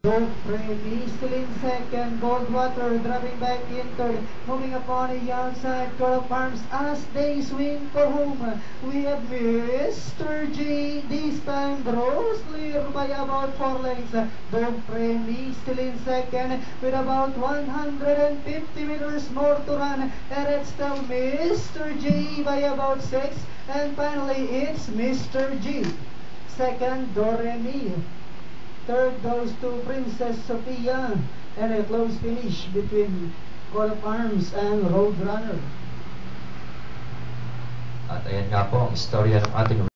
Remy still in second, Goldwater dropping back in third, moving upon the outside, curl of arms as they swing for home. We have Mr. G, this time draws clear by about 4 lengths. Remy still in second with about 150 meters more to run, and it's still Mr. G by about 6, and finally it's Mr. G. Second, Doremi. Third goes to Princess Sophia, and a close finish between Call of Arms and Roadrunner. At ayan nga po ang istorya ng ating